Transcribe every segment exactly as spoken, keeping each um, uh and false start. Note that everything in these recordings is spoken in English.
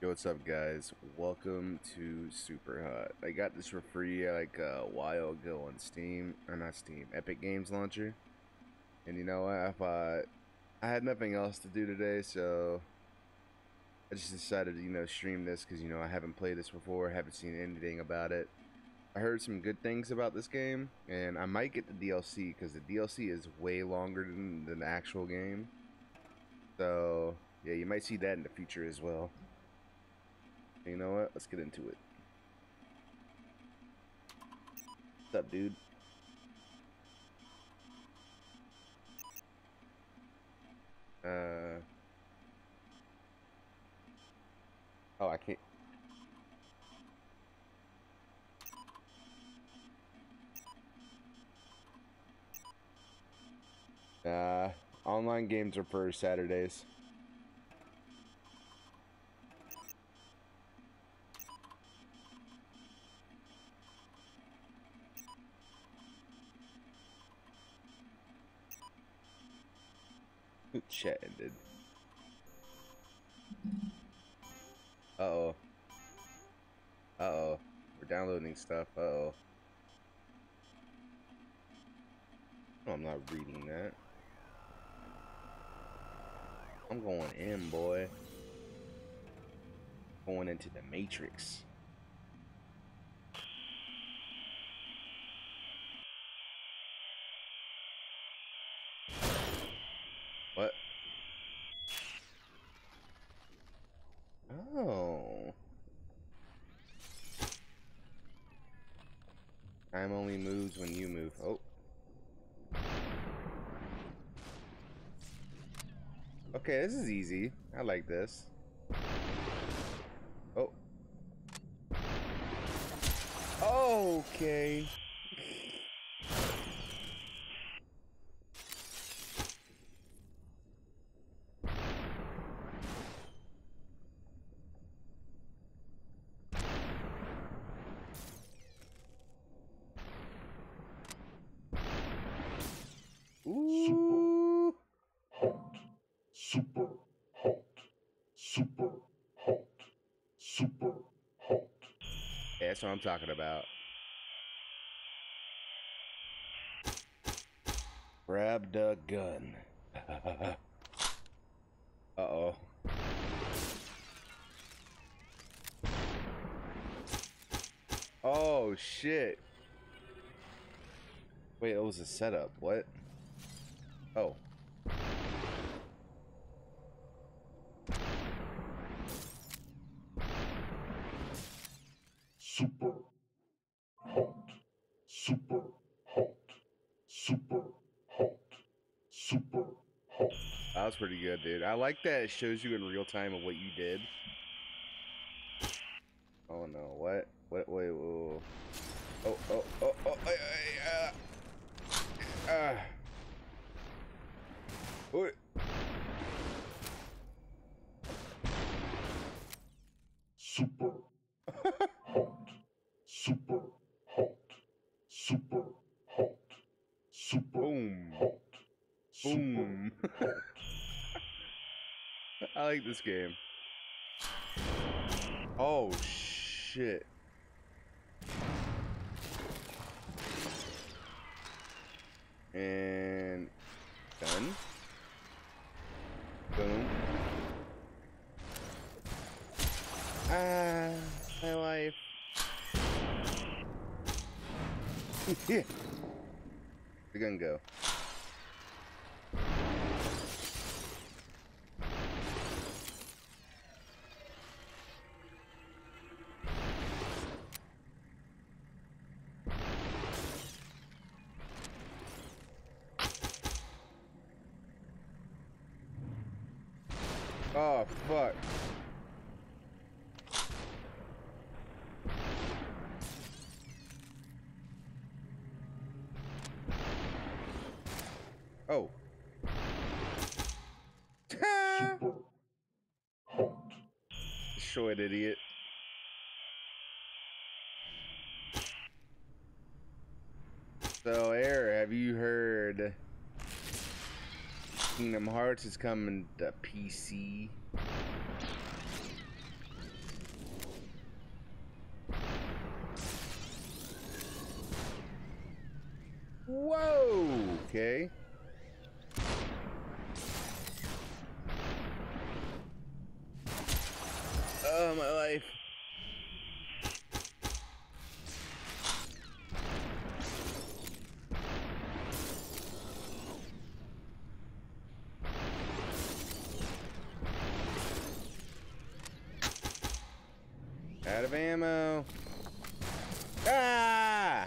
Yo, what's up, guys? Welcome to Super Hot. I got this for free like a while ago on Steam, or not Steam, Epic Games Launcher. And you know what? I thought I had nothing else to do today, so I just decided to, you know, stream this because, you know, I haven't played this before, haven't seen anything about it. I heard some good things about this game, and I might get the D L C because the D L C is way longer than, than the actual game. So, yeah, you might see that in the future as well. You know what? Let's get into it. What's up, dude? Uh, oh, I can't. Uh, online games are for Saturdays. Chat ended. Uh oh. Uh oh. We're downloading stuff. Uh oh. Oh, I'm not reading that. I'm going in, boy. Going into the Matrix. What? Oh. Time only moves when you move. Oh. Okay, this is easy. I like this. Oh. Okay. Ooh. Super hot. Super hot. Super hot. Yeah, that's what I'm talking about. Grab the gun. Uh-oh. Oh, shit. Wait, it was a setup. What? Oh. Super hot. Super hot. Super hot. Super hot. That was pretty good, dude. I like that it shows you in real time of what you did. Oh no, what? What? Wait, whoa. Oh, oh, oh, oh, I, I, uh, uh. What? Super hot. Super hot. Super hot. Super Boom. hot. Boom. Super hot. I like this game. Oh, shit. And done. Boom. Ah, my life. Yeah. The gun go. Oh, fuck. Oh. Super hot. Short idiot. So, Air, have you heard Kingdom Hearts is coming to P C? Okay. Oh, my life. Out of ammo. Ah!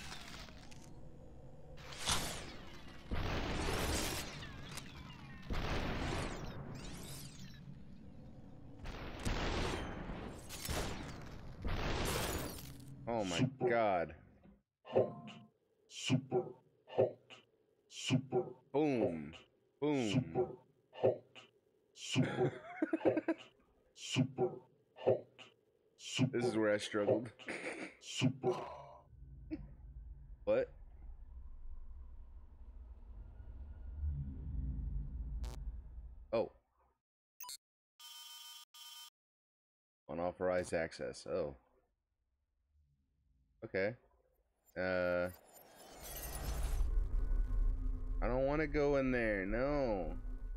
Oh my Super god. hot. Super hot. Super Boom. Boom. super hot. Super hot. Super hot. Super This is where I struggled. super What? Oh. Unauthorized access. Oh. Okay. Uh. I don't want to go in there. No.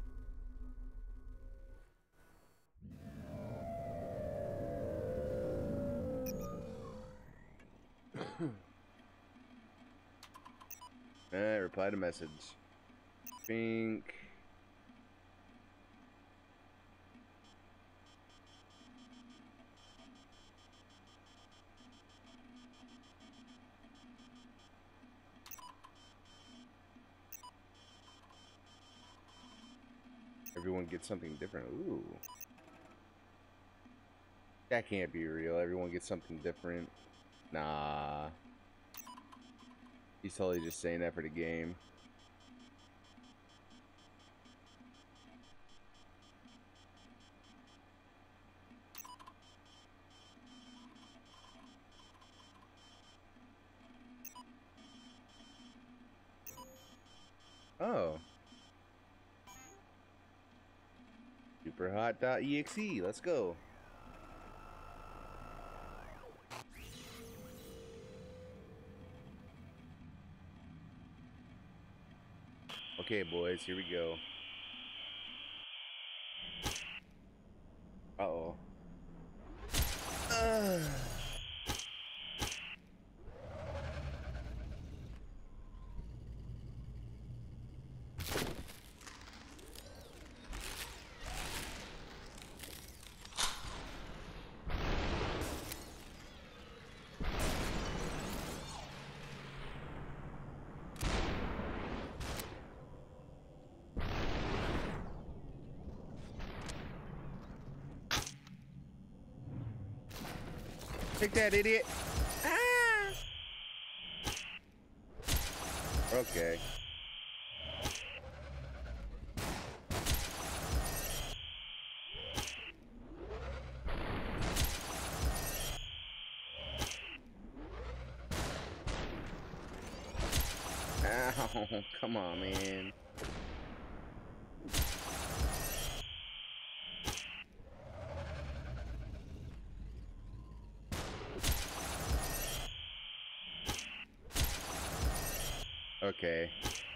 Eh, reply to message. Think. Everyone gets something different. Ooh. That can't be real. Everyone gets something different. Nah. He's totally just saying that for the game. Oh. Superhot.exe. Let's go. Okay, boys, here we go. Uh-oh. Uh. Take that, idiot. Ah. Okay. Ow, come on, man. Okay.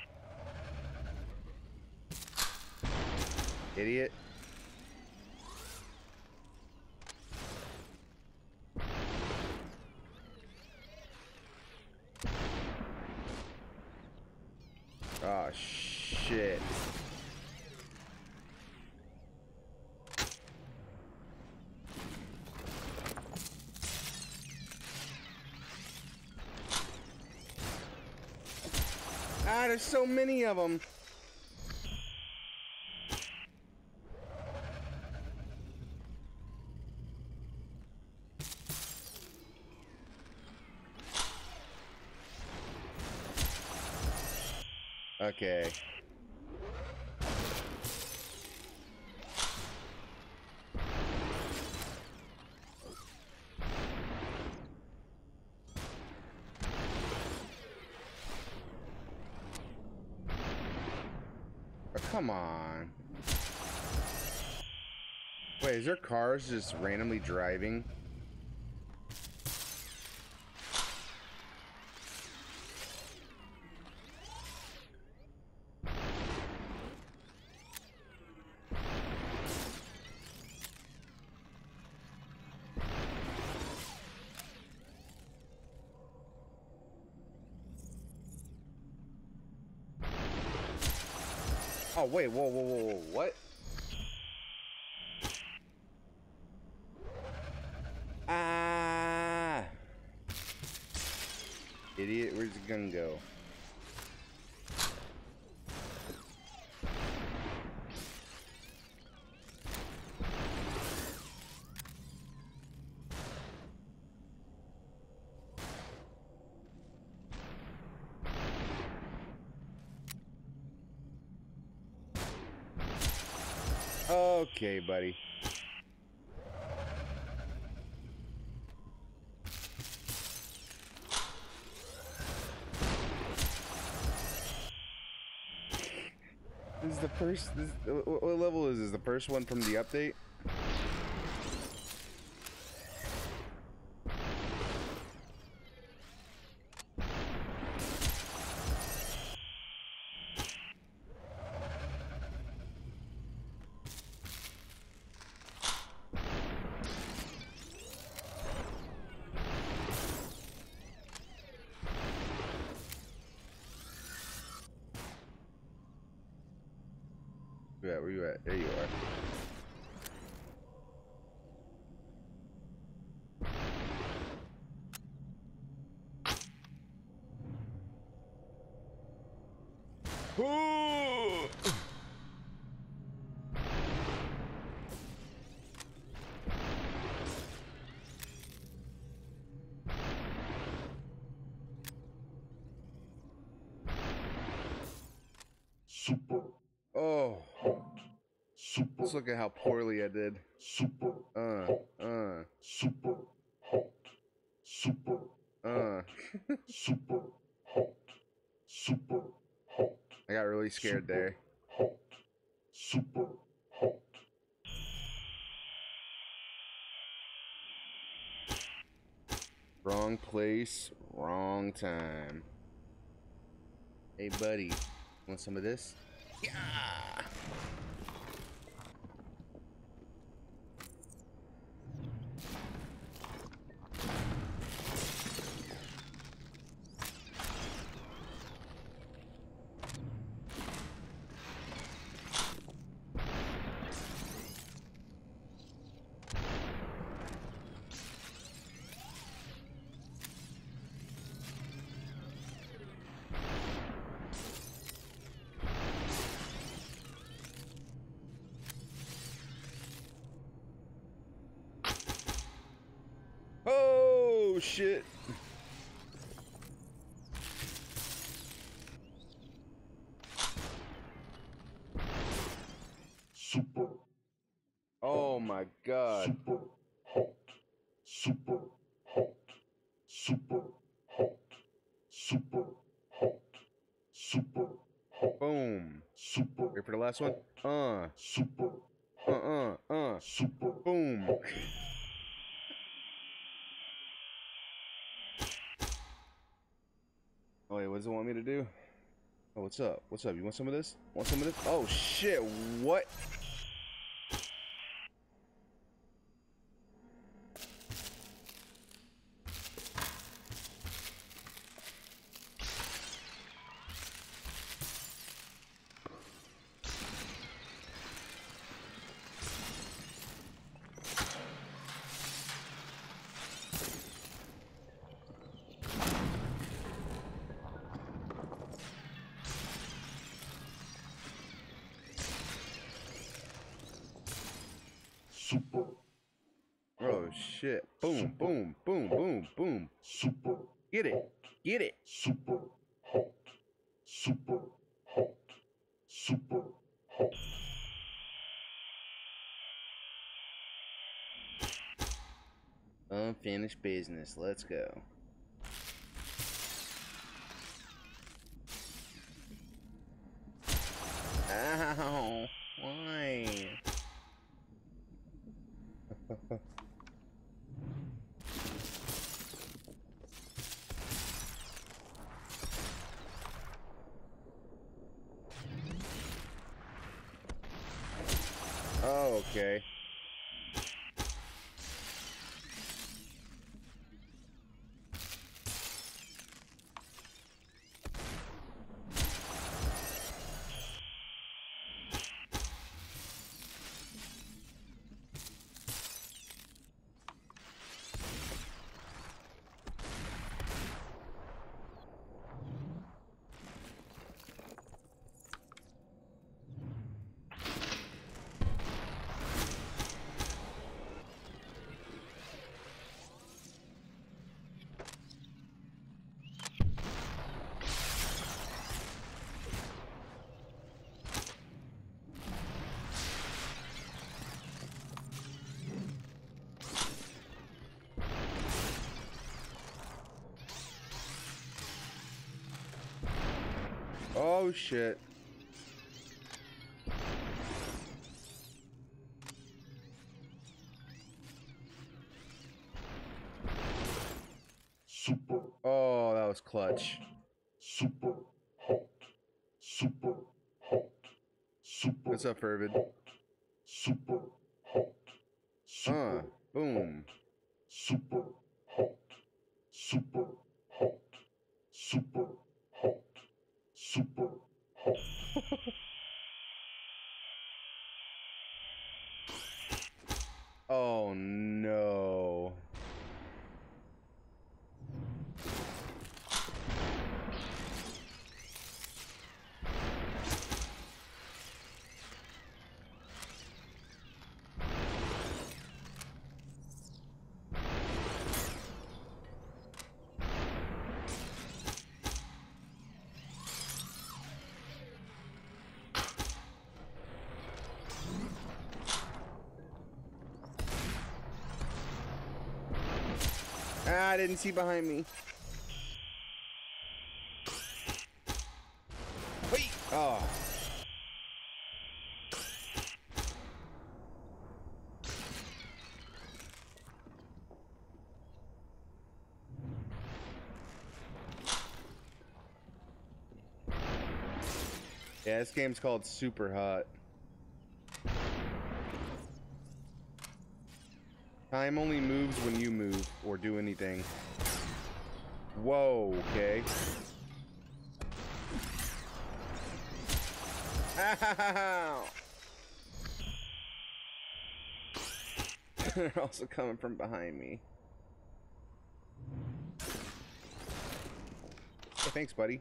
Idiot. Oh, shit. Ah, there's so many of them. Okay. Oh, come on. Wait, is there cars just randomly driving? Oh wait, whoa, whoa, whoa, whoa, what? Ah! Idiot, where's the gun go? Okay, buddy. This is the first. This, what level is this? The first one from the update? Where you at? Where you at? There you are. Ooh! Super Oh, hot. Super let's look at how poorly I did. super Uh, uh, super hot. Super uh. super hot. Super hot. I got really scared there. Hot. Super hot. Wrong place, wrong time. Hey, buddy, want some of this? Yeah. Oh shit. Super Oh my god. super hot. Super hot. Super hot. Super hot. Super hot. Boom. Super Ready for the last one? Uh, super uh, uh, uh. super Boom. Oh wait, what does it want me to do? Oh, what's up? What's up? You want some of this? Want some of this? Oh shit, what? super Oh shit. Boom, boom, boom, boom, boom. super Get it. Get it. super hot. Super hot. Super hot. Unfinished business. Let's go. Ow. Why? Oh, okay. Oh shit. Super. Oh, that was clutch. Super hot. Super hot. Super. What's up, Fervid? Hot. Super hot. Super. Uh, boom. Super hot. Super hot. Super hot. Super hot. Oh no. Ah, I didn't see behind me. Wait. Oh. Yeah, this game's called Super Hot. Time only moves when you move or do anything. Whoa, okay. Ow! They're also coming from behind me. Hey, thanks, buddy.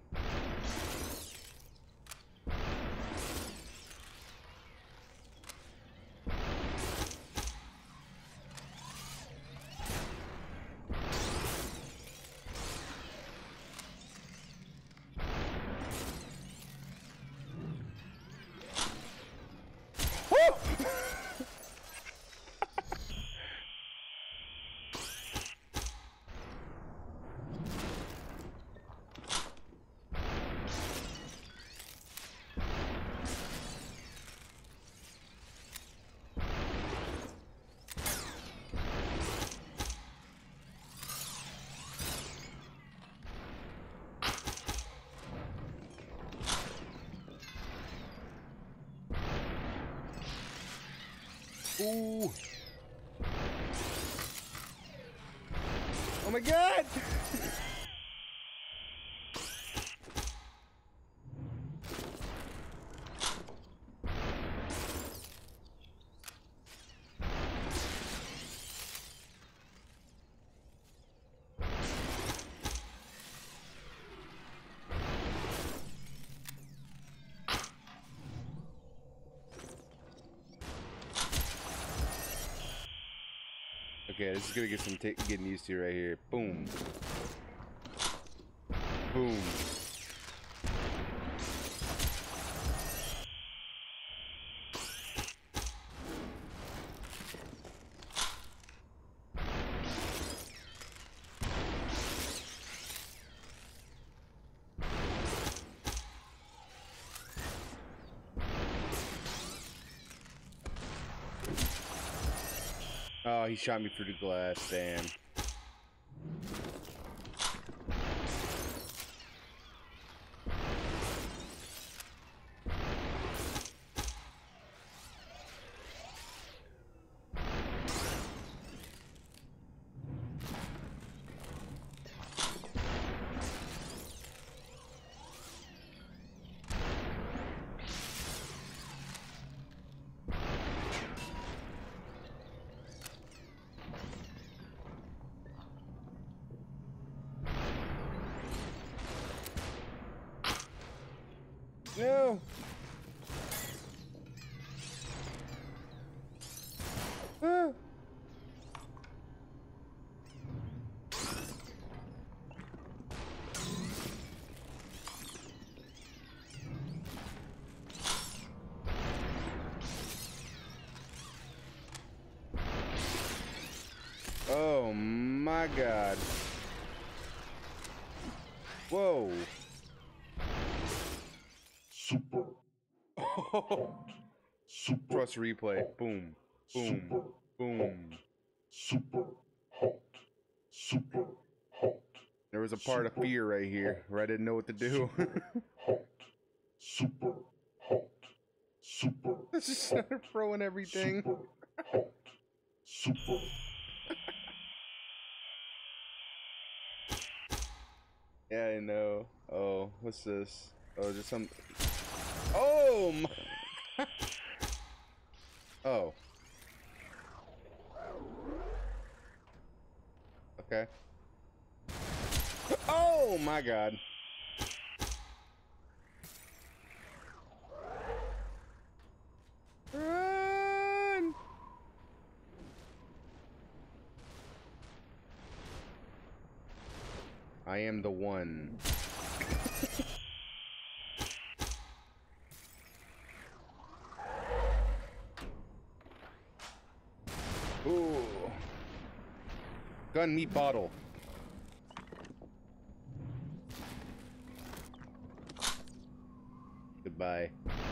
Ooh. Oh my god! Okay, this is gonna get some t getting used to right here. Boom. Boom. Oh, he shot me through the glass, damn. No. Ah. Oh my god. Whoa. super hot, super Trust replay. Boom. Boom. super Boom. super hot, super hot, There was a part of fear right here where I didn't know what to do. hot, super hot, super I just started throwing everything. super hot, super. Yeah, I know. Oh, what's this? Oh, just some. Oh my. Oh. Okay. Oh my God. Run! I am the one. Ooh. Gun meat bottle. Goodbye.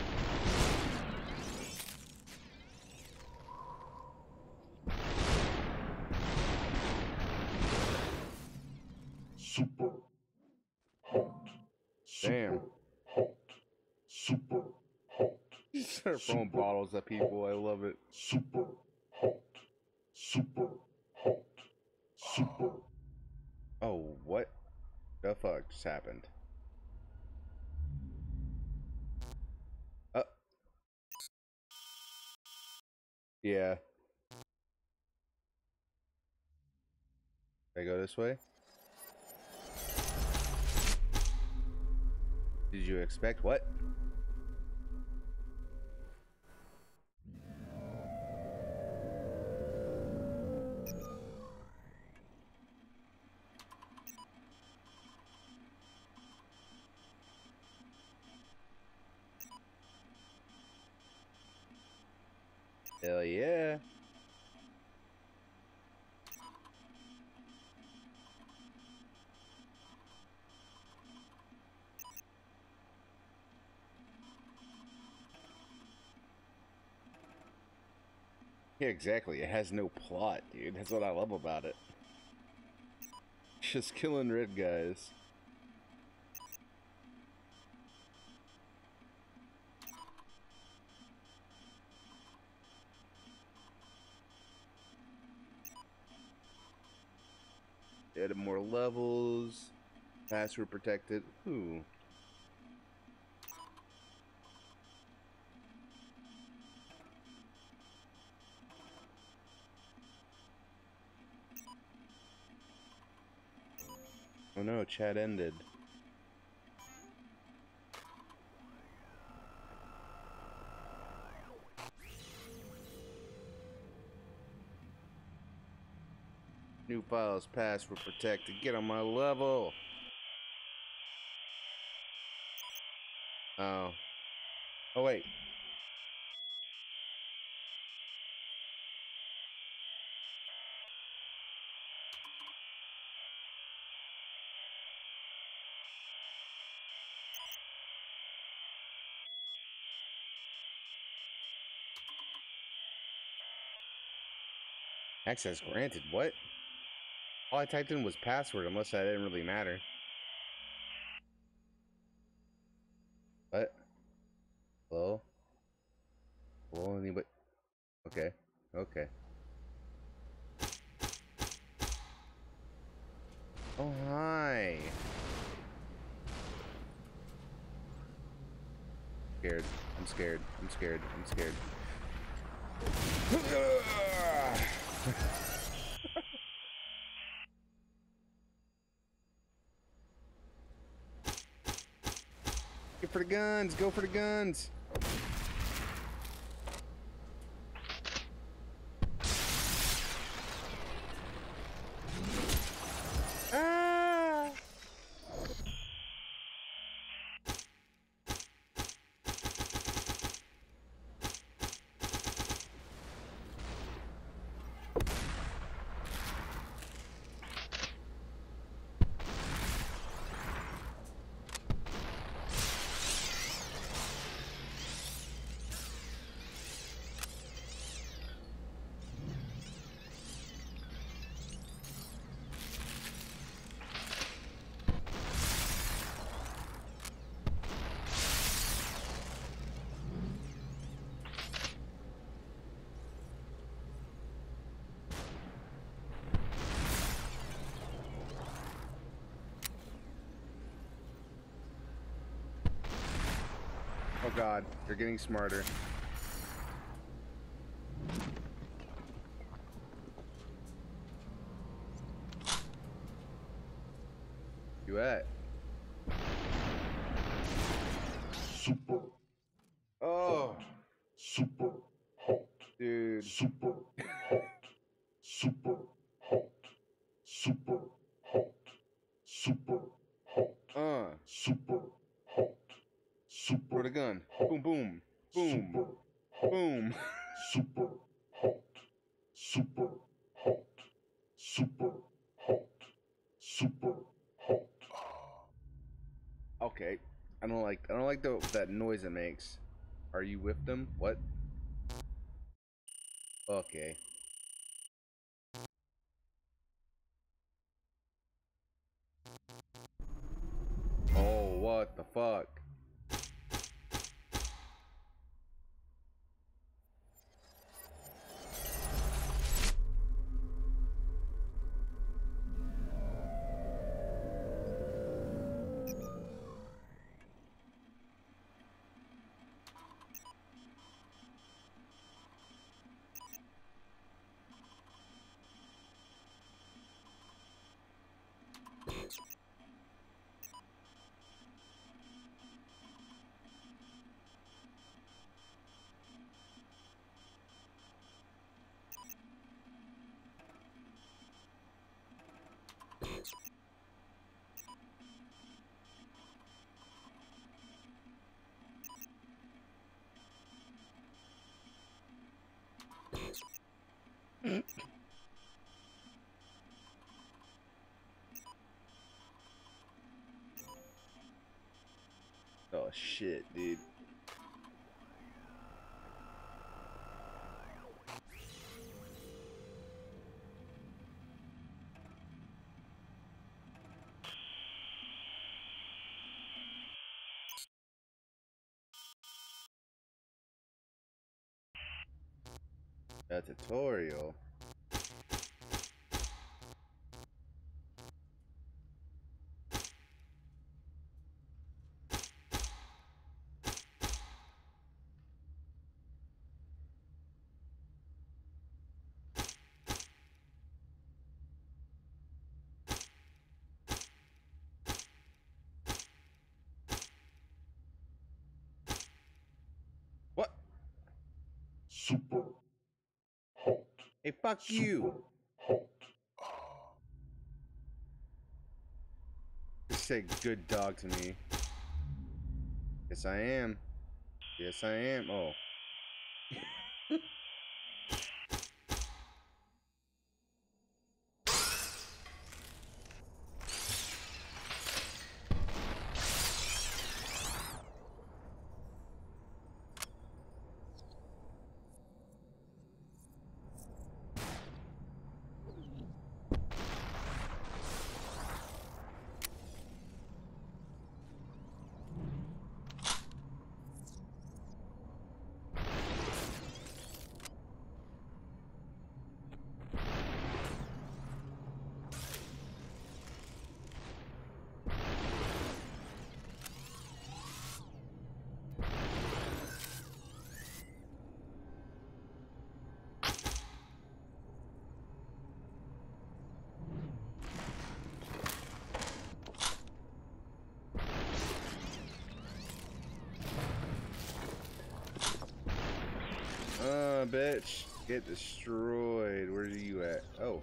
Super hot, super Damn. hot, super hot, Start throwing bottles at people. I love it. super hot, super hot, super. Oh, what the fuck just happened? Uh. Yeah. I go this way? Did you expect what? Hell yeah. Yeah, exactly. It has no plot, dude. That's what I love about it. Just killing red guys. Added more levels. Password protected. Ooh. Oh no, chat ended. New files, password protected. Get on my level. Oh. Oh wait. Access granted. What? All I typed in was password, unless that didn't really matter. What? Hello? Hello, anybody? Okay. Okay. Oh, hi. Scared. I'm scared. I'm scared. I'm scared. Go for the guns. Go for the guns. Ah! God, they're getting smarter. You at? Super. Oh, Super hot. dude. Super hot. Super hot. Super hot. Super hot. Uh, Super hot. Super. throw the gun. hot. Boom, boom, boom, Super hot. boom. Super hot. Super hot. Super hot. Super hot. Okay, I don't like. I don't like the that noise it makes. Are you with them? What? Okay. Oh, what the fuck? Oh shit, dude. A tutorial. What? Super hot. Hey, fuck Super you. hot. Just say good dog to me. Yes, I am. Yes, I am. Oh. Uh, bitch. Get destroyed. Where are you at? Oh.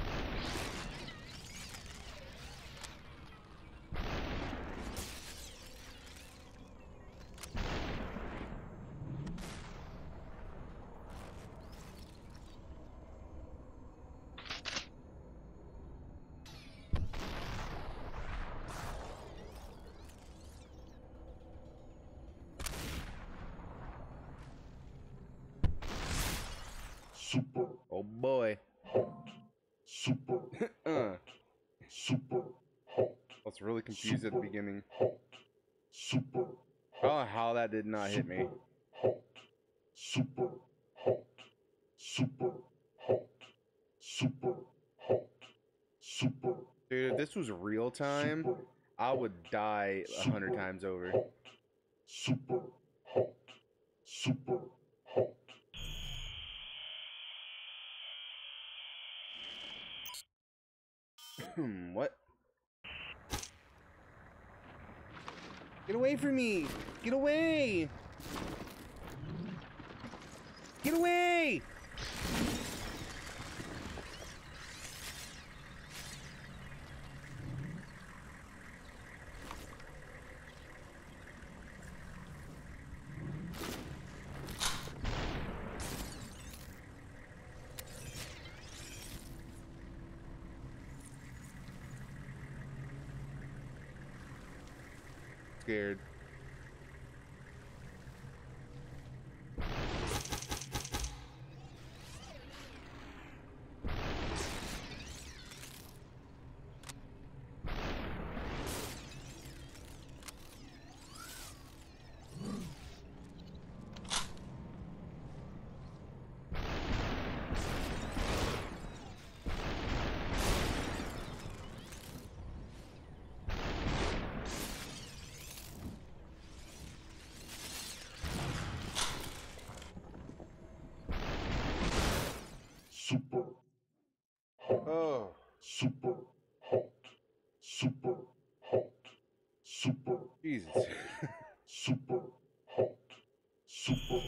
Super Oh boy. hot. Super uh. hot. Super hot. I was really confused at the beginning. Hot. Super I don't know how that did not hit me. hot. Super hot. Super hot. Super hot. Super. Dude, if this was real time, Super I would die a hundred times over. Super hot. super hot, Hmm, what? Get away from me! Get away! Get away! Scared. super hot, Oh. super hot, super hot, super Jesus. hot, super hot, super.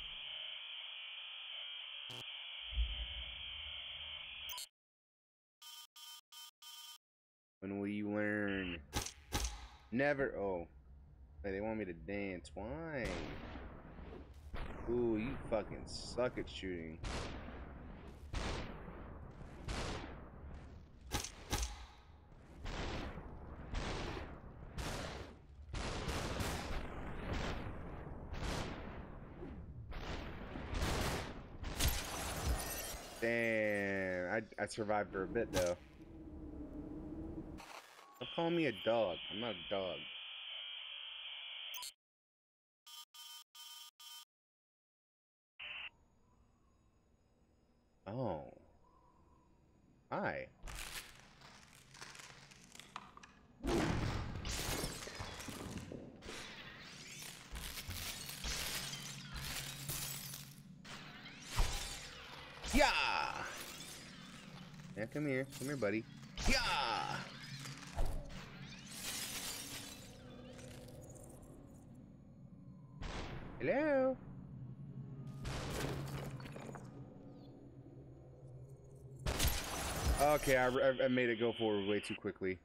When will you learn? Never. Oh. Hey, they want me to dance. Why? Ooh, you fucking suck at shooting. Damn. I, I survived for a bit, though. Don't call me a dog. I'm not a dog. Oh. Hi. Yeah. Yeah, come here. Come here, buddy. Yeah. Hello. Okay, I, I, I made it go forward way too quickly.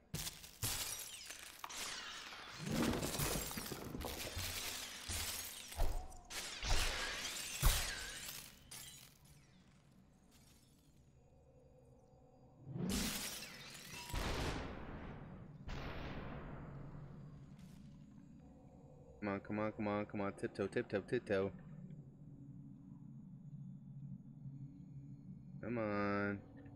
Come on, come on, come on, come on. Tiptoe, tiptoe, tiptoe. Come on.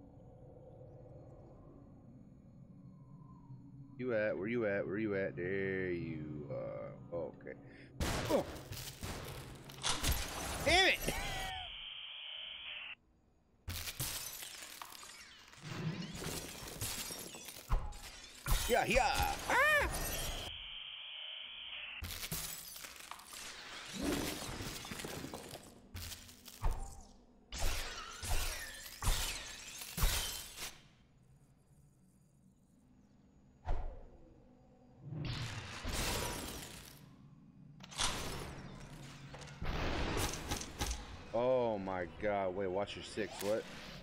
You at? Where you at? Where you at? There you are. Oh, okay. Oh. Damn it! Yeah, yeah. Ah! Oh my god, wait, watch your six, what?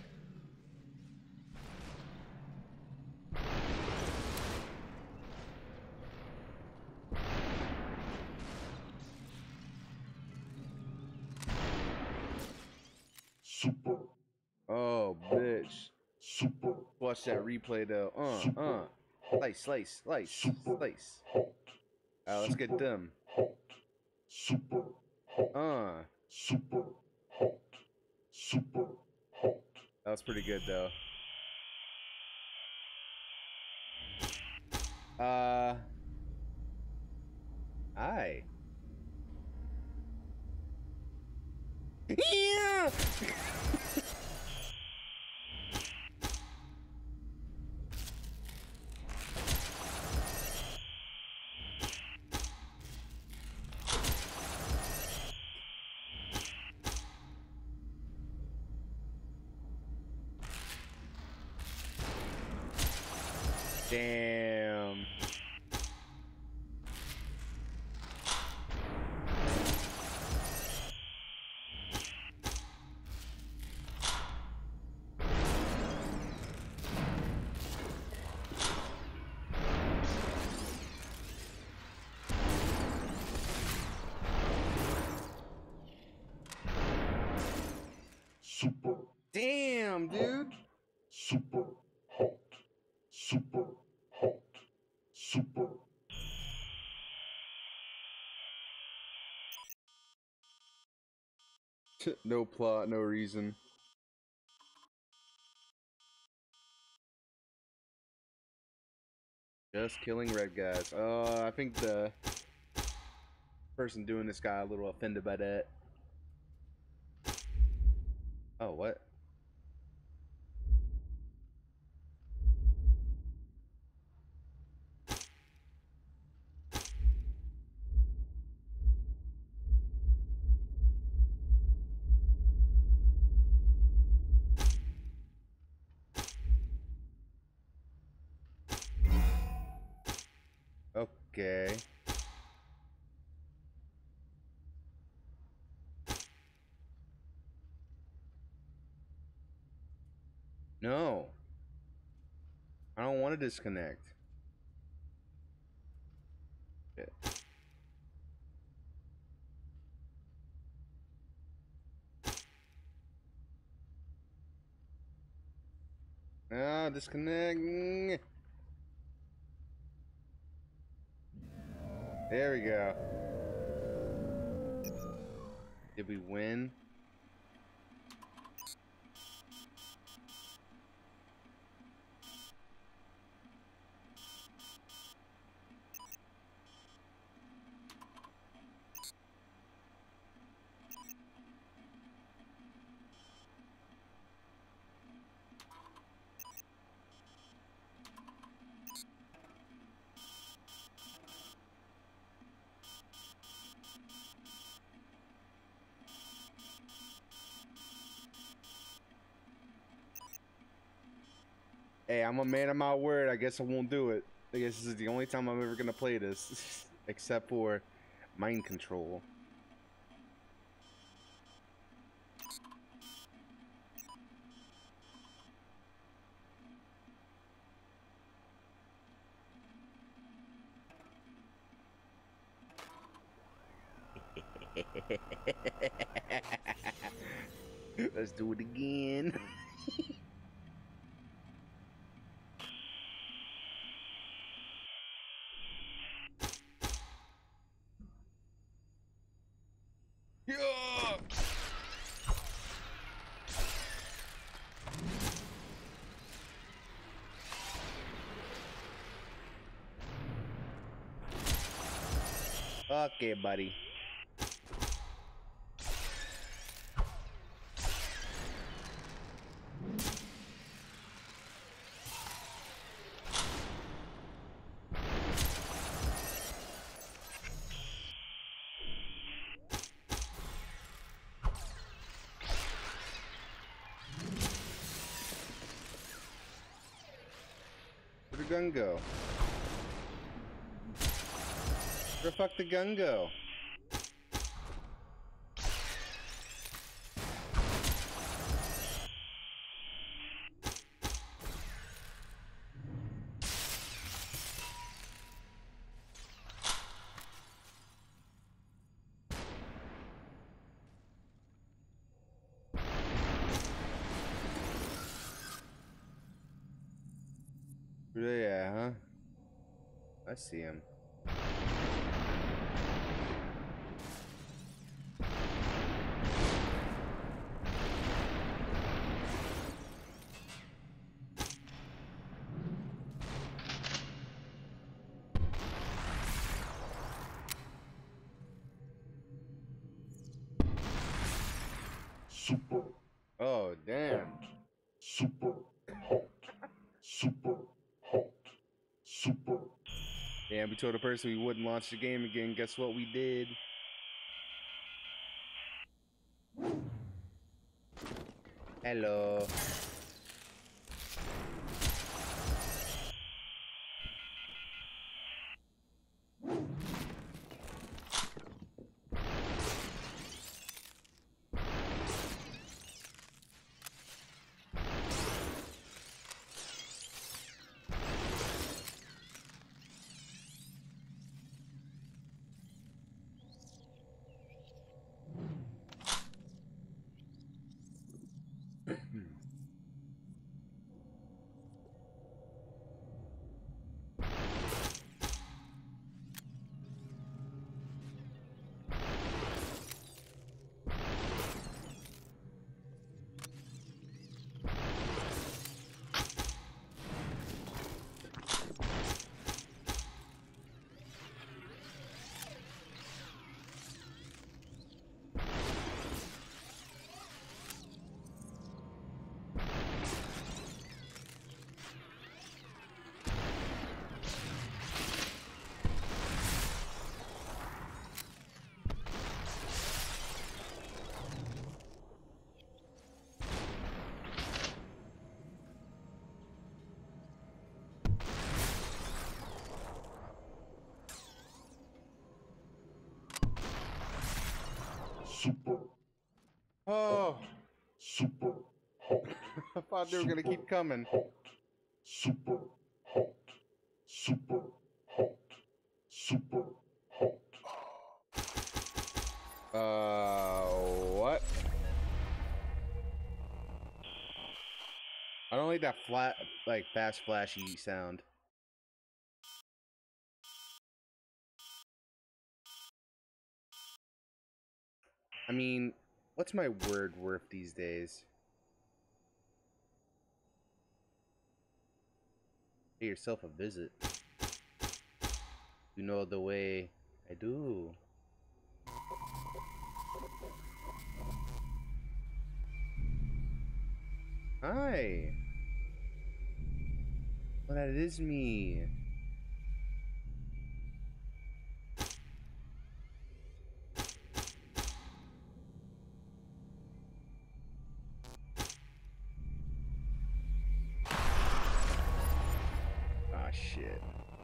Super. Oh, bitch. Super. Watch that replay though. Uh, uh. Slice, slice, slice, Super slice. hot. Alright, let's get them. Hot. Super hot. Uh. Super hot. Super hot. That was pretty good though. Uh. Hi. Yeah! Damn. Super. Damn, dude. Super hot. Super hot. Super. No plot, no reason. Just killing red guys. Uh, I think the person doing this got a little offended by that. Oh, what? Okay. No. I don't want to disconnect. Shit. No, disconnect. There we go. Did we win? Hey, I'm a man of my word. I guess I won't do it. I guess this is the only time I'm ever gonna play this, except for mind control. Let's do it again. Yeah! Okay, buddy. Where'd the gun go? Where the fuck the gun go? Where they at, huh? I see him. Super Oh, damn. hot. Super hot. Super hot. Super. Damn, we told the person we wouldn't launch the game again. Guess what we did? Hello. Oh, Super hot. I thought they were gonna keep coming. Hot. Super hot. Super hot. Super hot. Uh, what? I don't like that flat, like fast, flashy sound. I mean, what's my word worth these days? Pay yourself a visit. You know the way I do. Hi. Oh, that is me. Ah, shit.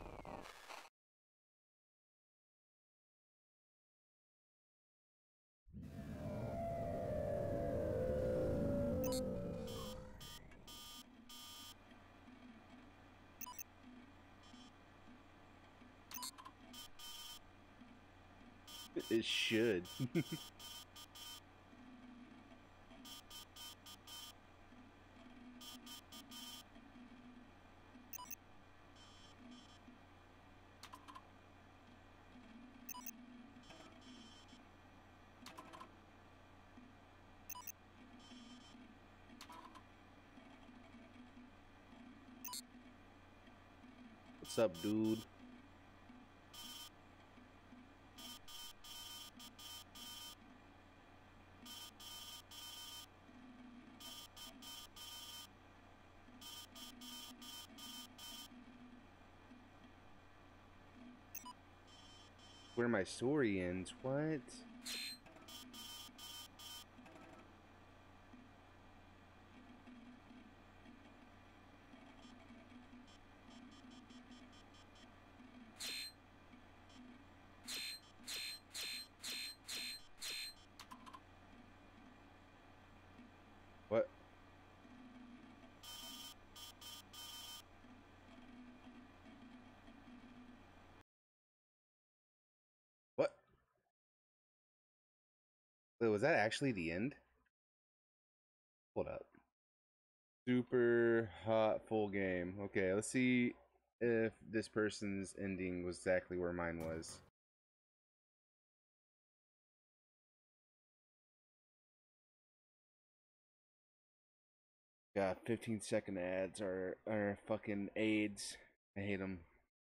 It should. What's up, dude? Where my story ends. What? What? What? Wait, was that actually the end? Hold up. Super hot full game. Okay, let's see if this person's ending was exactly where mine was. God, fifteen second ads are, are fucking AIDS. I hate them.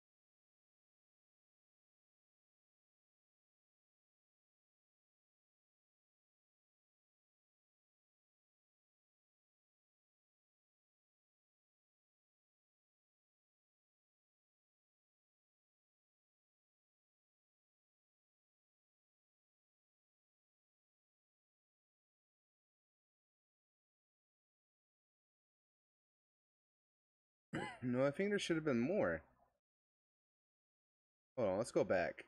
No, I think there should have been more. Hold on, let's go back.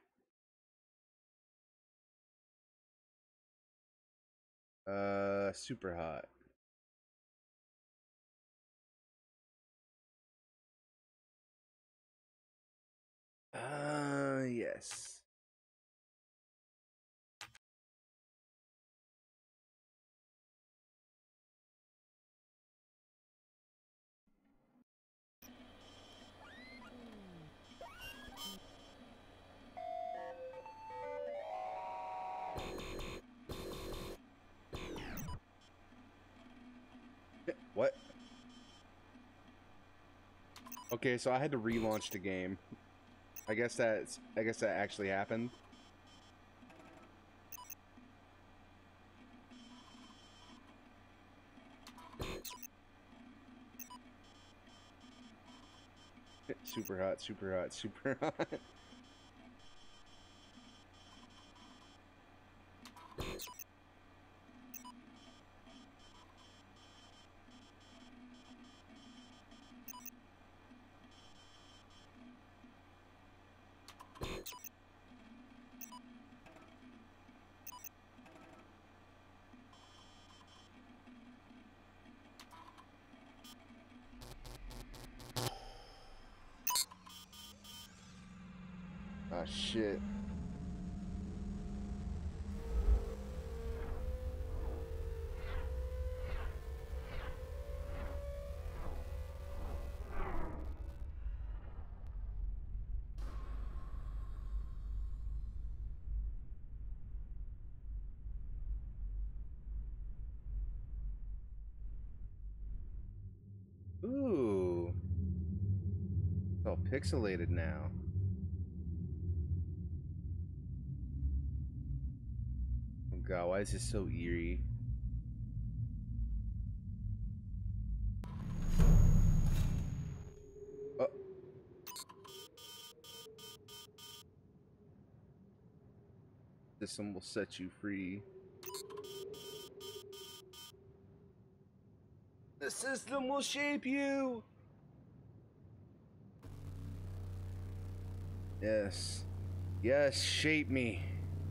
Uh, super hot. Uh, yes. What? Okay, so I had to relaunch the game. I guess that's. I guess that actually happened. Super hot, super hot, super hot. Ah, shit. Ooh. It's all pixelated now. Oh god, why is this so eerie? Oh. System will set you free. The system will shape you! Yes. Yes, shape me.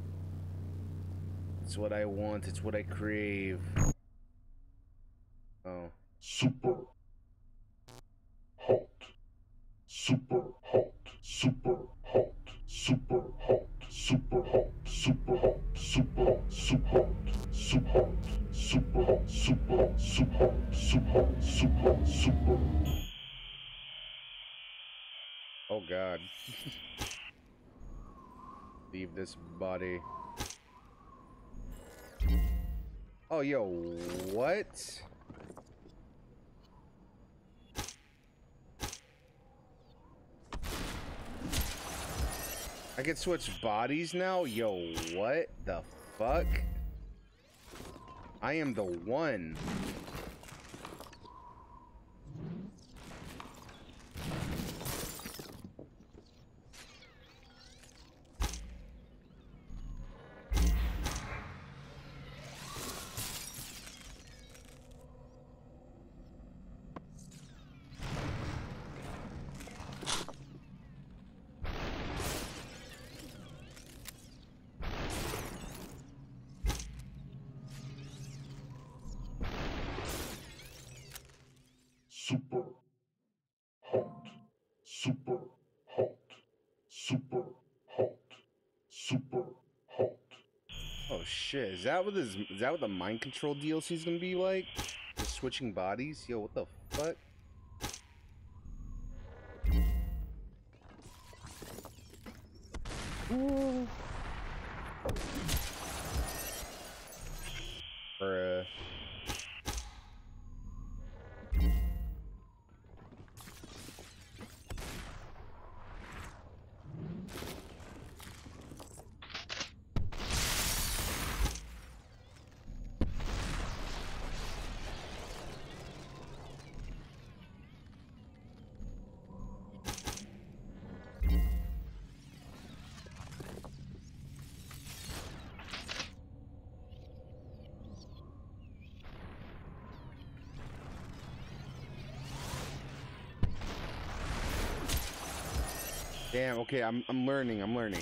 It's what I want, it's what I crave. Oh. Super hot. Super hot. Super hot. Super hot. Super hot. Super hot. Super hot. Super hot. Super hot. Super hot. Super hot. Super hot. Super hot. Super hot. Super. Oh god. Leave this body. Oh, yo, what? I can switch bodies now? Yo, what the fuck? I am the one. Super hot. Super hot. Super hot. Super hot. Oh shit, is that what this is that what the mind control D L C is gonna be like? Just switching bodies? Yo, what the fuck? Ooh. Bruh. Damn, okay, I'm I'm learning, I'm learning.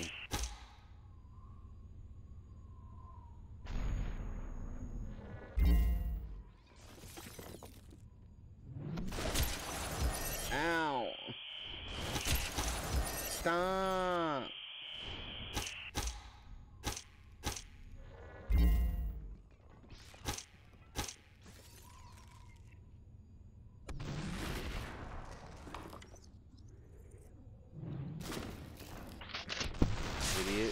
Ow. Stop. Idiot.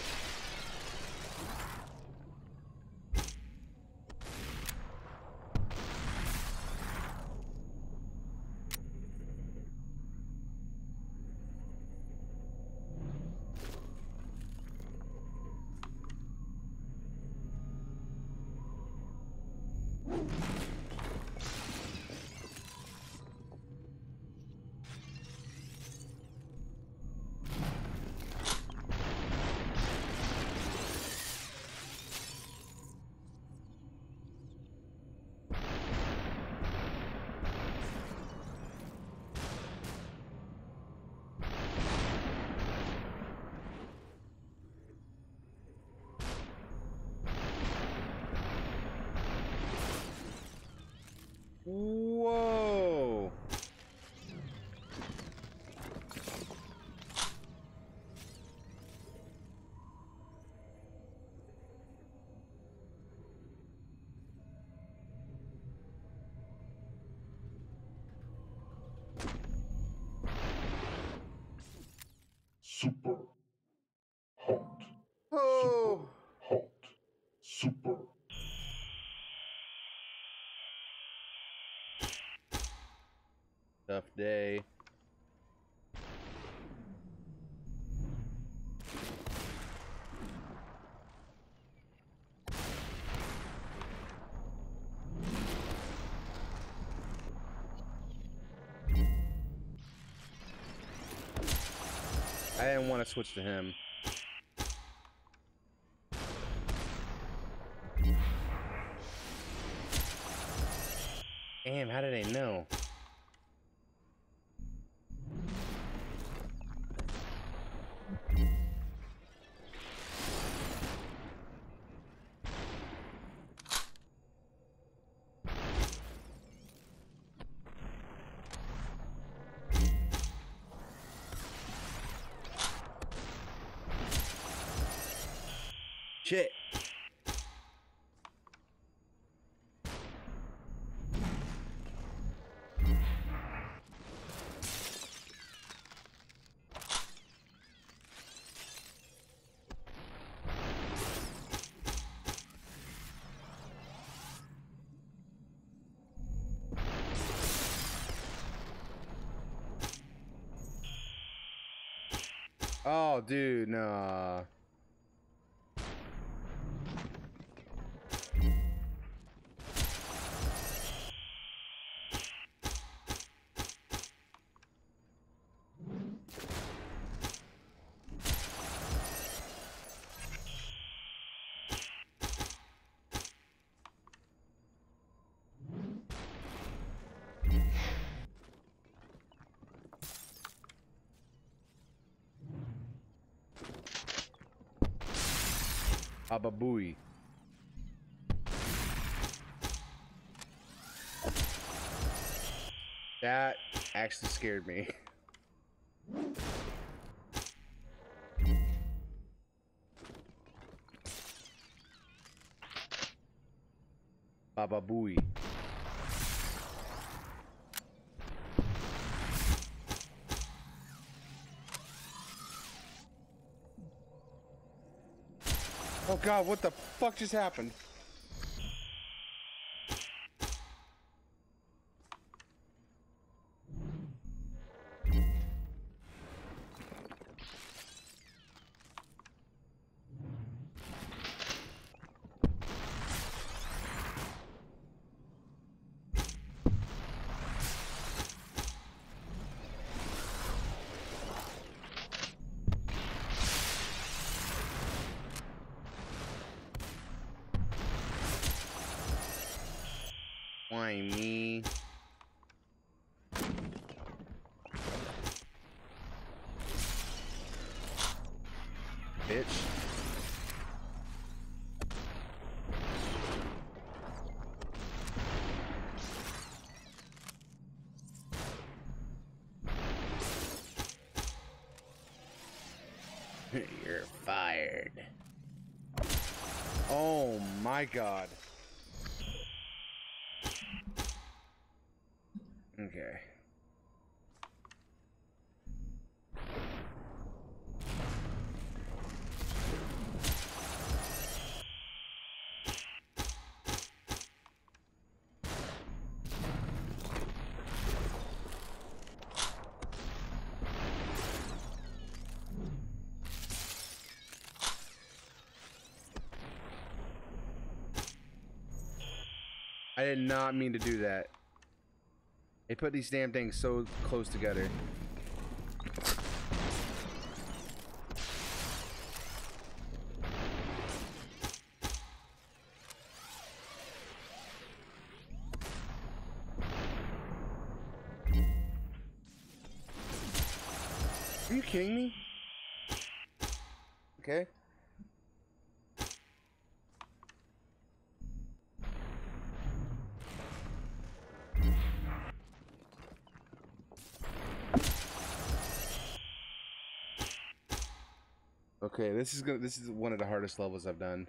super hot, Oh, hot, super. tough day. I didn't want to switch to him. Damn, how did they know? Shit. Oh, dude, nah. Baba Booey. That actually scared me. Baba Booey. Oh god, what the fuck just happened? Why me? Bitch. You're fired. Oh my god. Okay. I did not mean to do that. They put these damn things so close together. Are you kidding me? Okay. Okay, this is gonna this is one of the hardest levels I've done.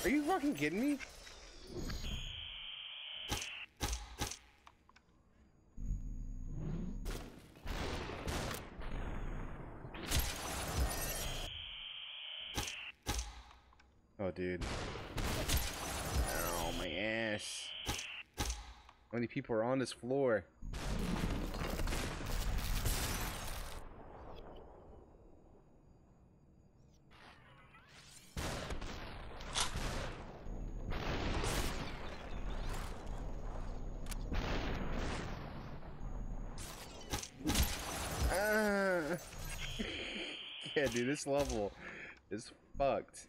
Are you fucking kidding me? Oh, dude. Oh, my ass. How many people are on this floor? Ah. Yeah, dude, this level is fucked.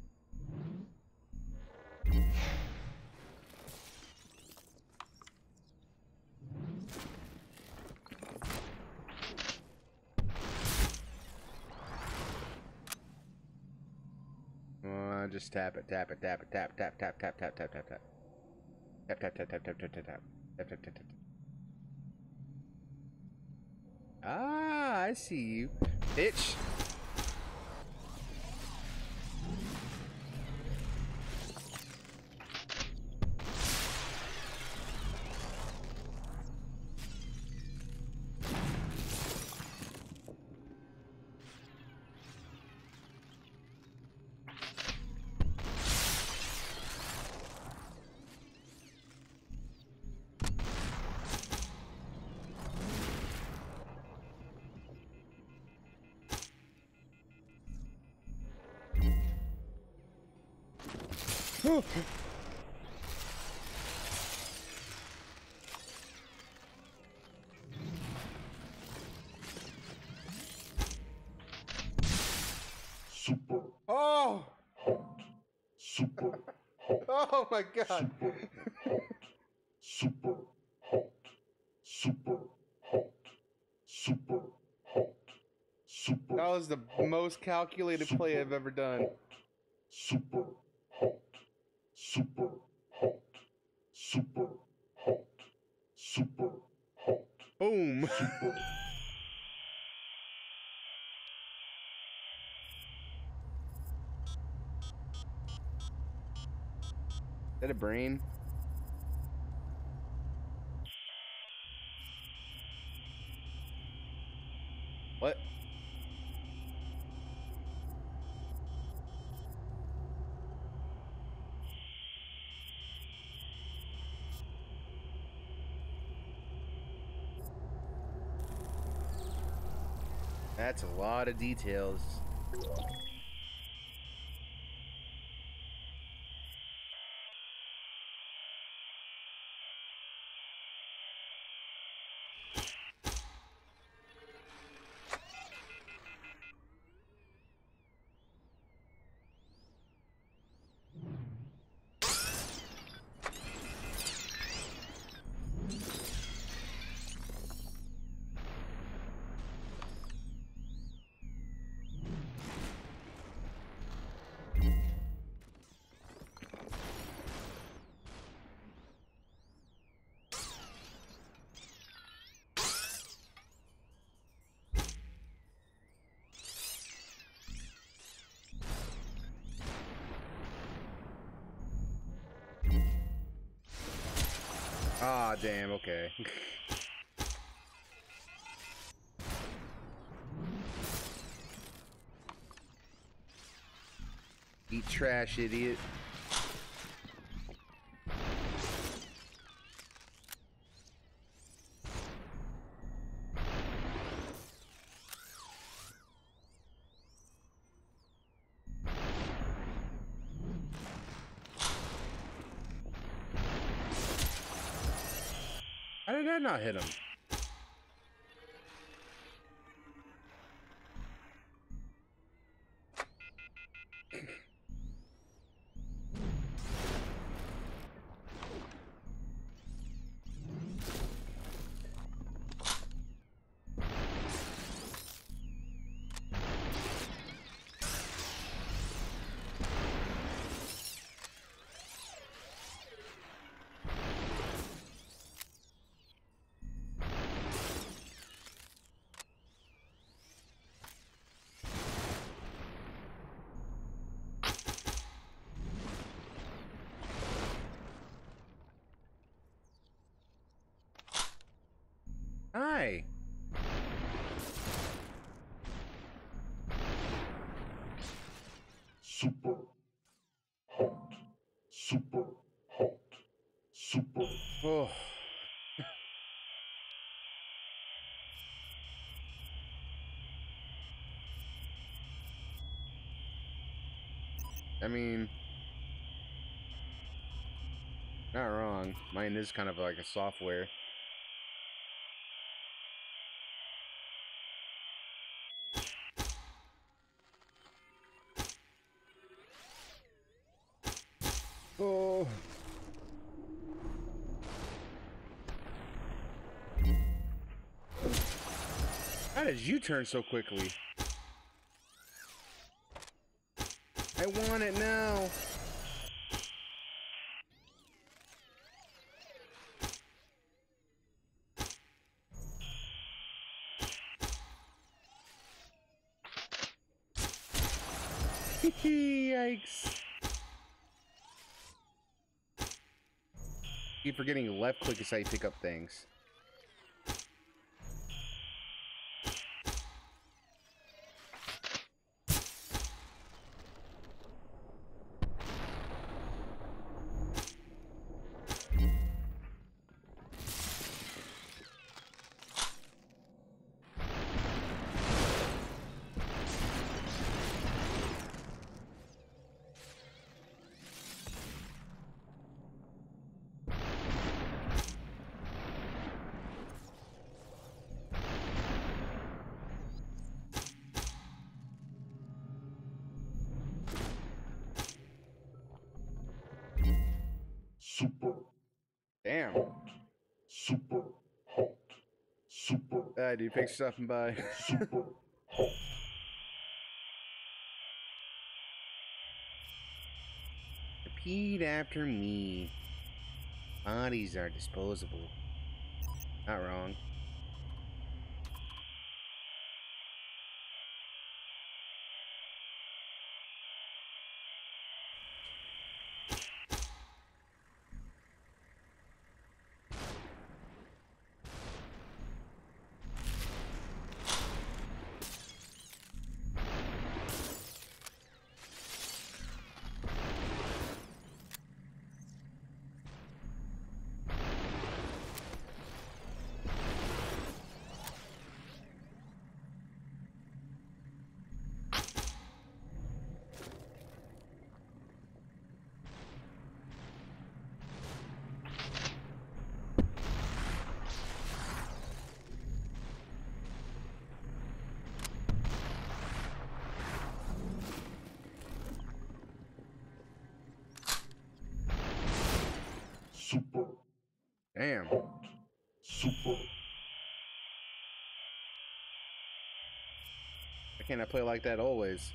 Uh, just tap it, tap it, tap it, tap, tap, tap, tap, tap, tap, tap, tap. Tap, tap, tap, tap, tap, tap, tap, tap. Tap, tap, tap, tap. Ah, I see you. Bitch. Super Oh! hot. Super hot. Oh my god! Super hot. Super hot. Super hot. Super That was the most calculated play I've ever done. Super hot. Super hot. Super hot. Super hot. Boom! Super. Is that a brain? What? That's a lot of details. Ah, damn, okay. Eat trash, idiot. How did that not hit him? super hot, super hot, super. Oh. I mean, not wrong. Mine is kind of like a software. Oh. How did you turn so quickly? I want it now. Yikes. Keep forgetting left click is how you pick up things. Super Damn. hot, super hot, super, Ah, dude, pick stuff and buy. super hot. Repeat after me. Bodies are disposable. Not wrong. Super Damn. hot, super. Why can't I play like that always?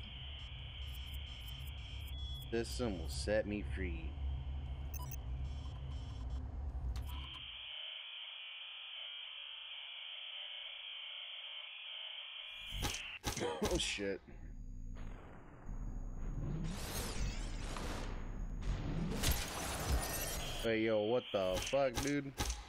This one will set me free. Oh shit. Hey yo, what the fuck, dude?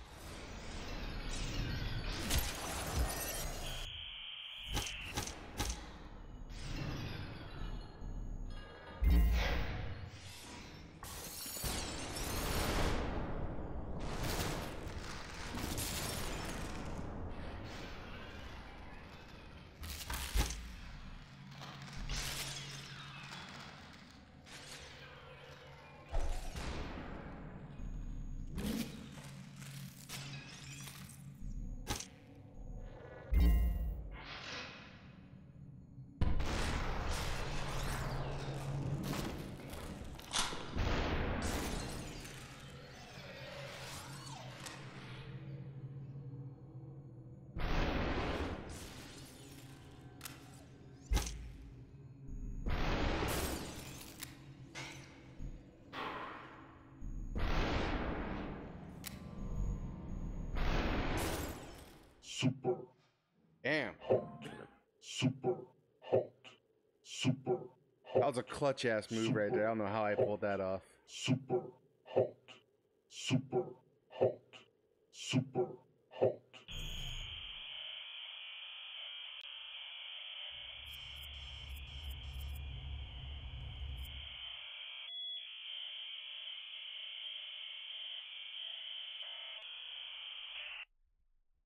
Super Damn. hot, super hot, super That hot, was a clutch ass move right there. I don't know how I pulled that off. super hot, super hot, super hot.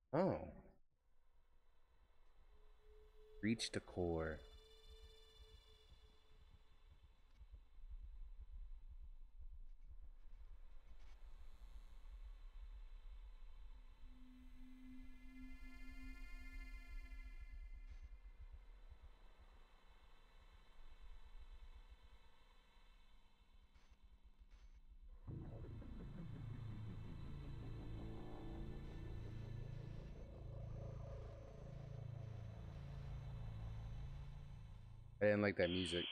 Oh. Reach the core. I didn't like that music.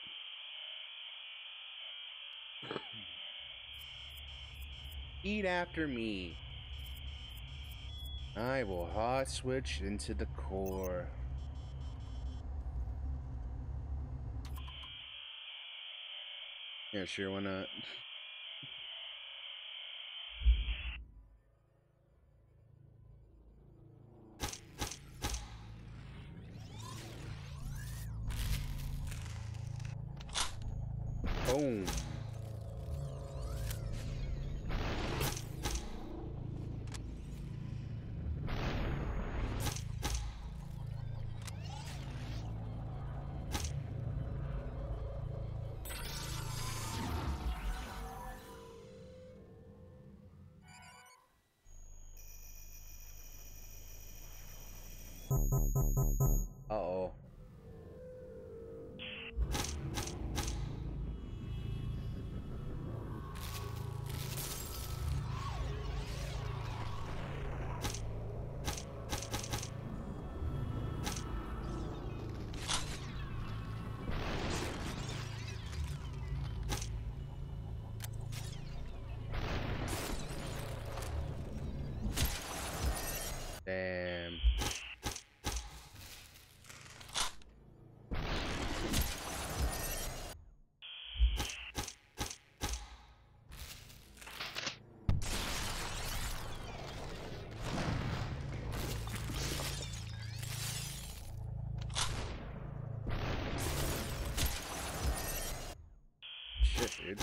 Eat after me. I will hot switch into the core. Yeah, sure, why not? Boom. Uh-oh. Damn. Shit, dude.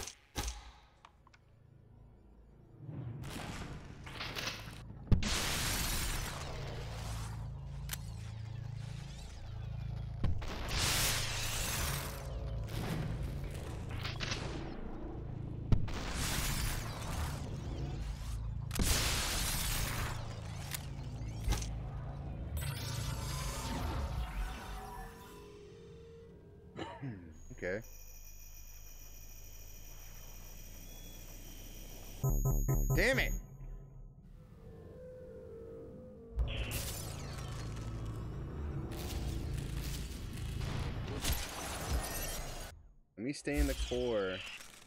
Okay. Damn it! Let me stay in the core.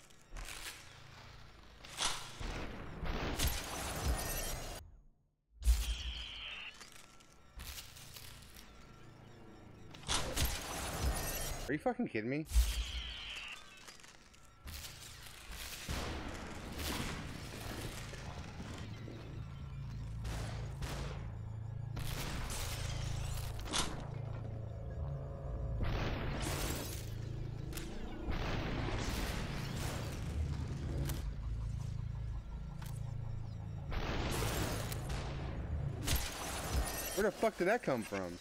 Are you fucking kidding me? Where the fuck did that come from?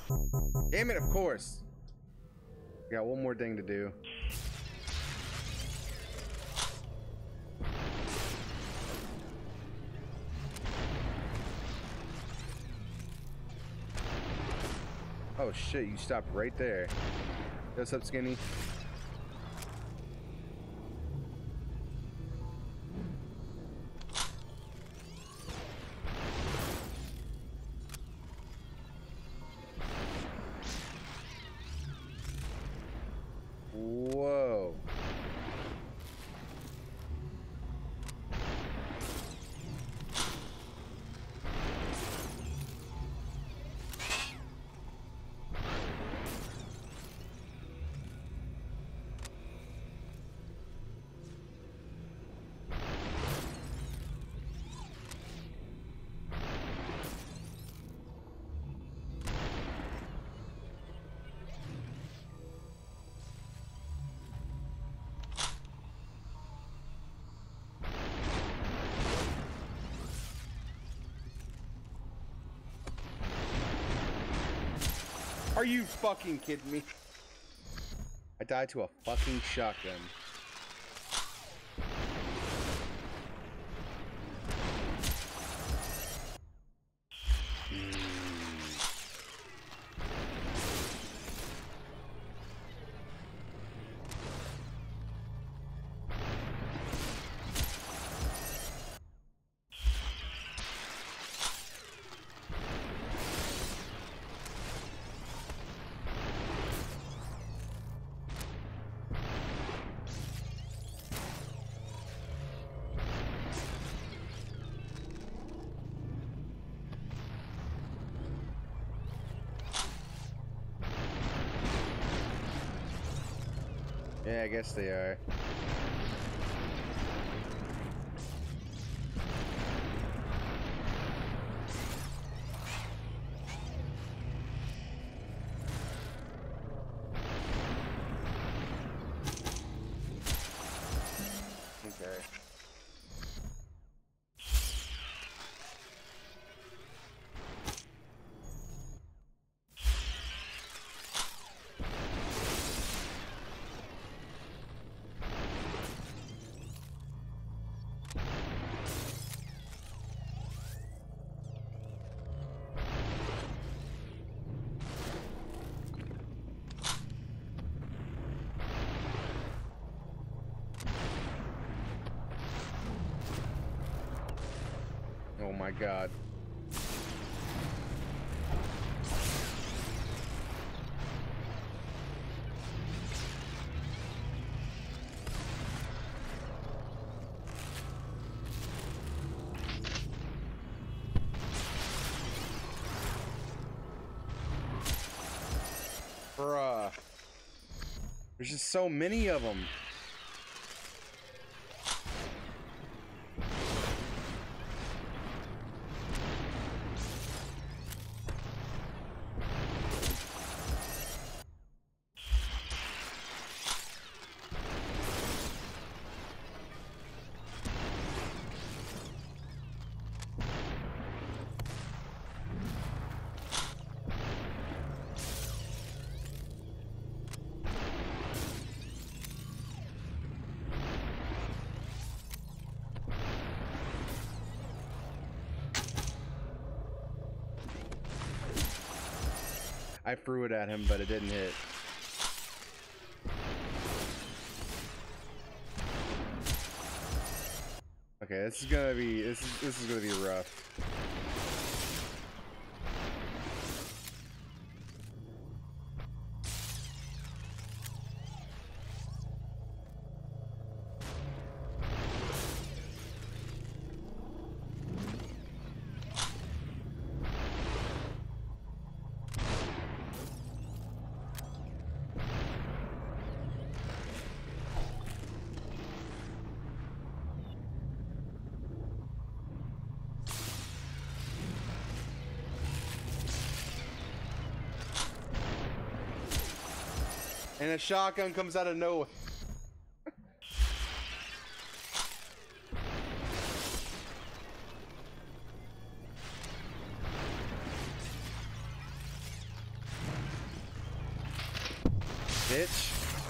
Damn it, of course. Got one more thing to do. Oh shit, you stopped right there. What's up, Skinny? Whoa. Are you fucking kidding me? I died to a fucking shotgun. Yeah, I guess they are. Okay. Oh my god. Bruh. There's just so many of them. I threw it at him, but it didn't hit. Okay, this is gonna be this is this is gonna be rough. And a shotgun comes out of nowhere. bitch.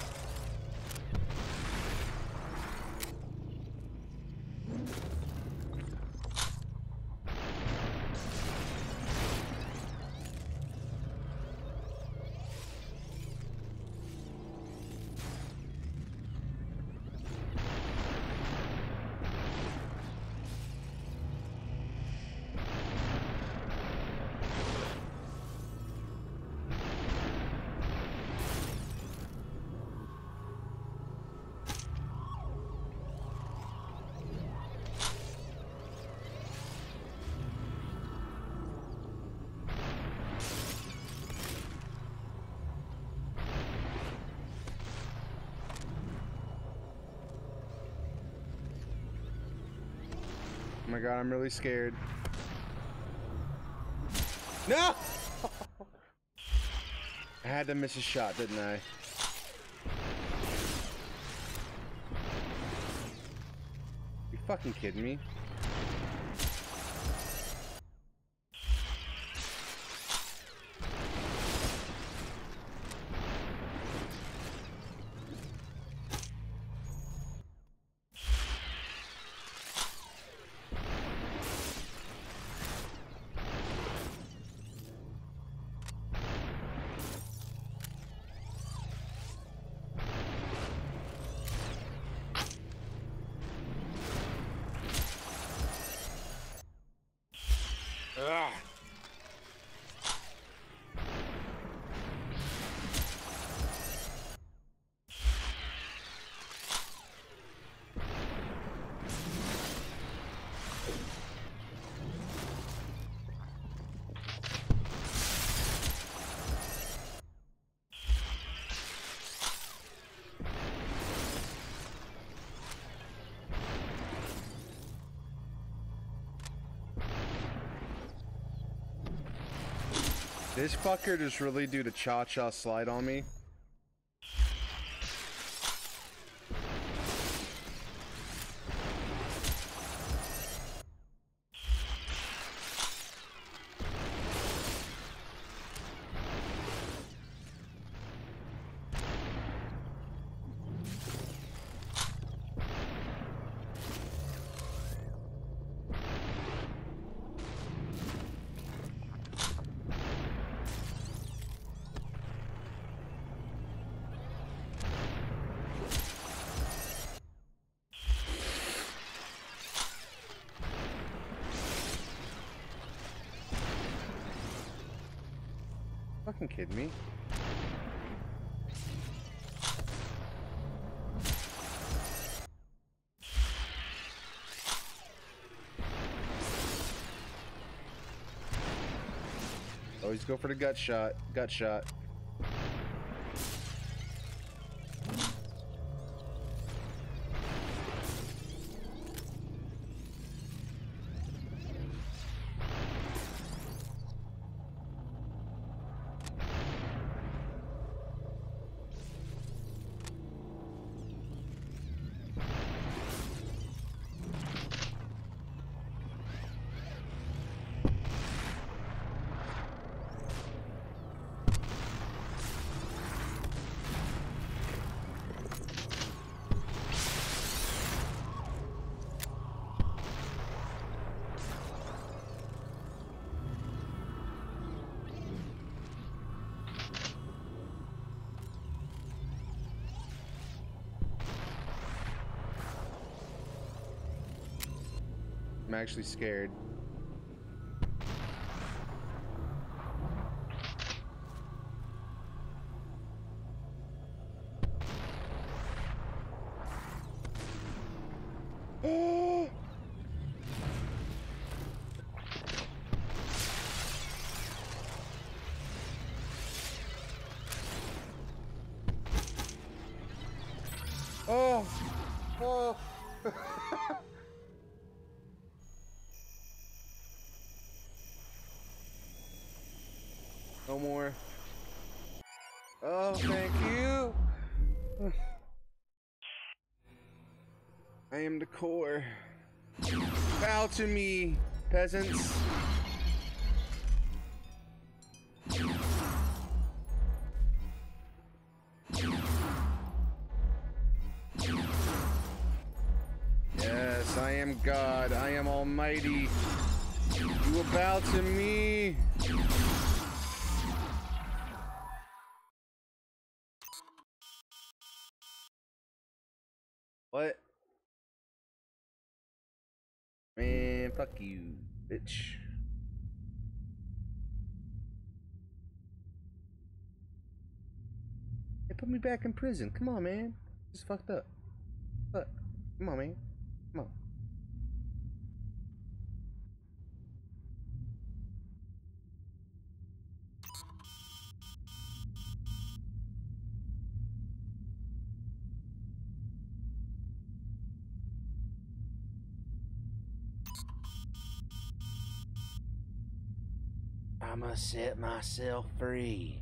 Oh my god, I'm really scared. No! I had to miss a shot, didn't I? You fucking kidding me? Ugh. This fucker just really do the cha-cha slide on me. Fucking kidding me? Always go for the gut shot. Gut shot. I'm actually scared. Oh! Oh! No more. Oh, thank you. I am the core. Bow to me, peasants. am God. I am almighty. You bow to me. What? Man, fuck you, bitch. They put me back in prison. Come on, man. This is fucked up. Fuck. Come on, man. Come on. I'ma set myself free.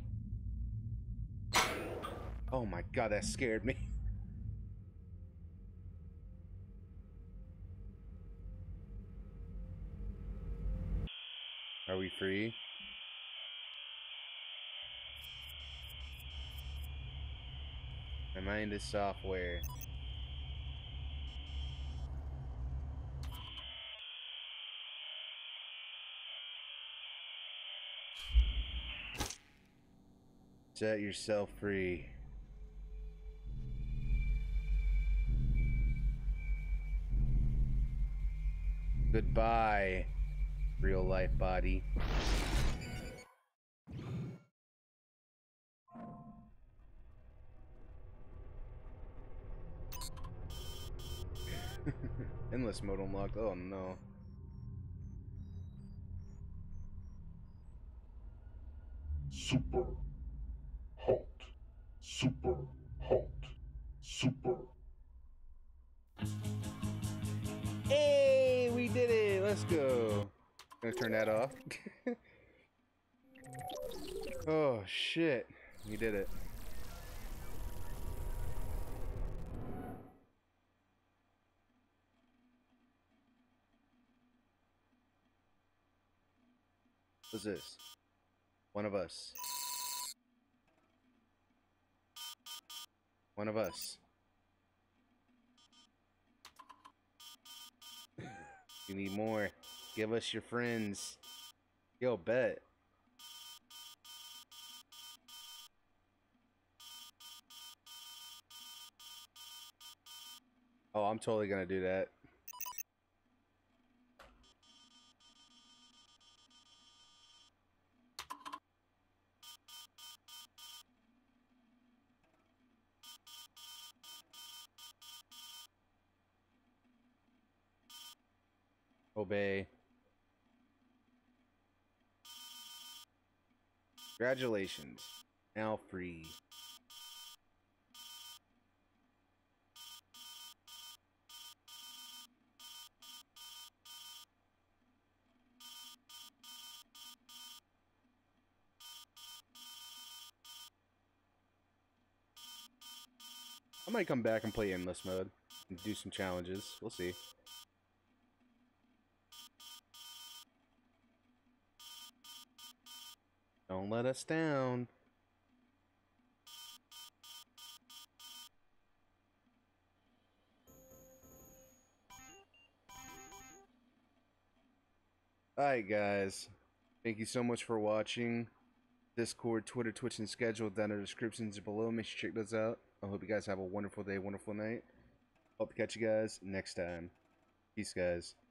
Oh my God, that scared me. Are we free? My mind is software. Set yourself free. Goodbye, real life body. Endless mode unlocked. Oh no. Super hot. Super hot. Super. Hey, we did it. Let's go. Gonna turn that off. Oh shit. We did it. What's this? One of us. One of us. You need more. Give us your friends. Yo, bet. Oh, I'm totally gonna do that. Obey. Congratulations. Now free. I might come back and play endless mode and do some challenges. We'll see. Don't let us down. Alright guys, thank you so much for watching. Discord, Twitter, Twitch, and schedule down in the descriptions below. Make sure you check those out. I hope you guys have a wonderful day, wonderful night. Hope to catch you guys next time. Peace, guys.